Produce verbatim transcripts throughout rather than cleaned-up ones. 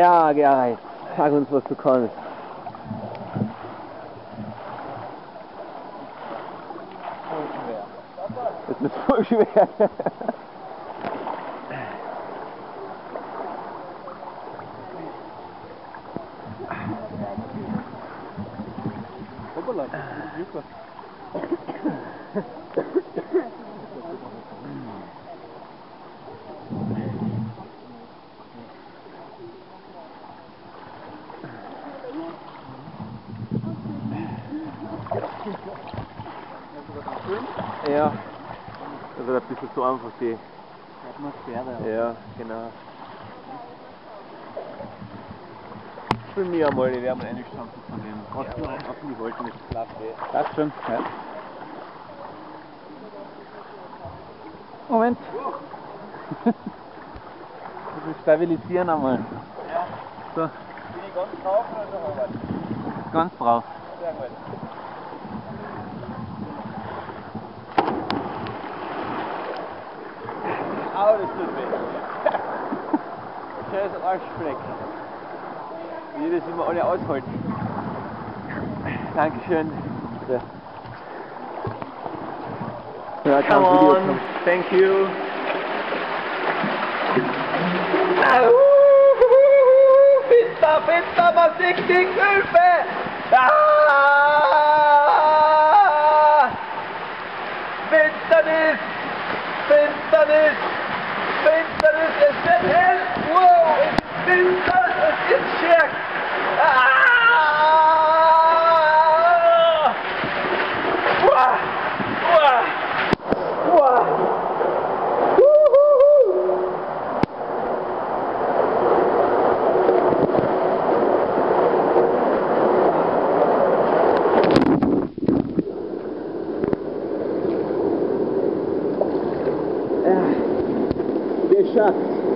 Ja, Gerhard, sag uns, was du kannst. Voll schwer. Das ist voll schwer. Hoppala, super. Ja, das wird ein bisschen so einfach die Atmosphäre. Ja, genau. Für mich einmal, die werden eine Chance von dem. Hast du auf die Wolken mit Platz? Passt schon? Ja. Moment. Das ist stabilisieren einmal. Ja. So. Bin ich ganz drauf oder schon mal? Ganz drauf. Sehr gut. Au, das tut weh. Scheiß Arschfleck. Wie das immer alle aushalten. Dankeschön. Bitte. Ja, Come on, thank you. Pizza, Pizza, was ich die Hilfe! Ah! Finsternis! Finsternis! Finsternis! Es wird hell! Wow! Es ist finster! Es ist schier! Ah! Uah! Uah! Uah! Geschafft.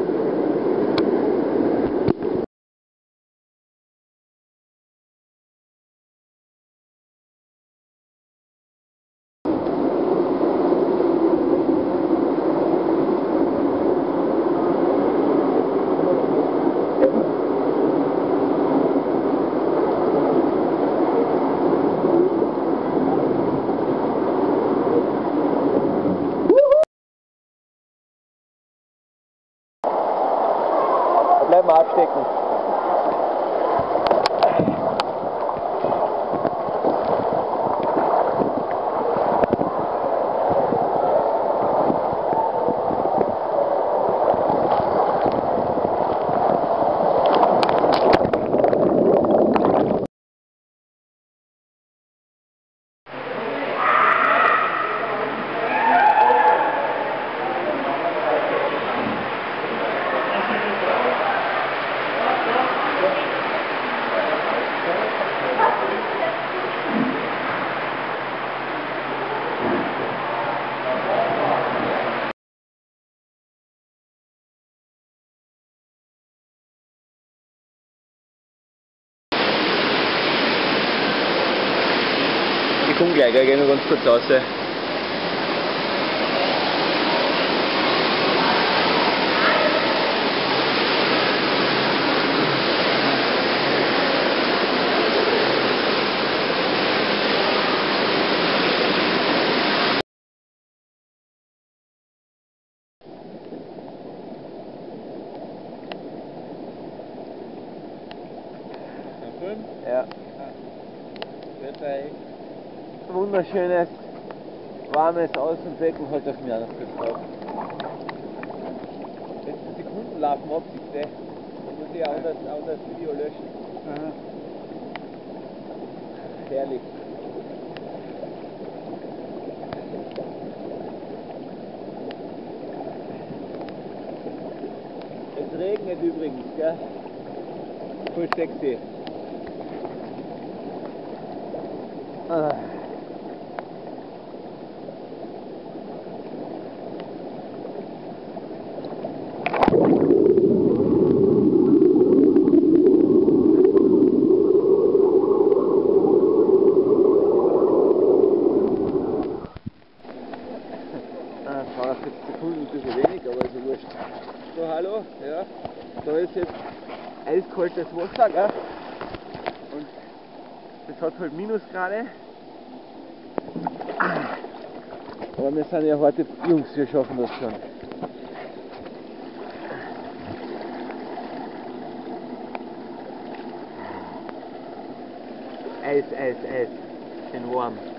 Bleib mal abstecken. Ich komme gleich, ich gehe nur ganz kurz raus. Ja. Wunderschönes, warmes Außenbecken, halt auf mir noch kurz drauf. Letzte Sekunden laufen ab, siehst du? Da muss ich auch das, auch das Video löschen. Aha. Herrlich. Es regnet übrigens, gell? Voll sexy. Ah. zweihundertvierzig Sekunden, ein bisschen wenig, aber ist ja wurscht. So, hallo, ja, da ist jetzt eiskalt. kaltes Wasser, gell? Und das hat halt Minusgrade. Aber wir sind ja harte Jungs, wir schaffen das schon. Eis, Eis, Eis. Schön warm.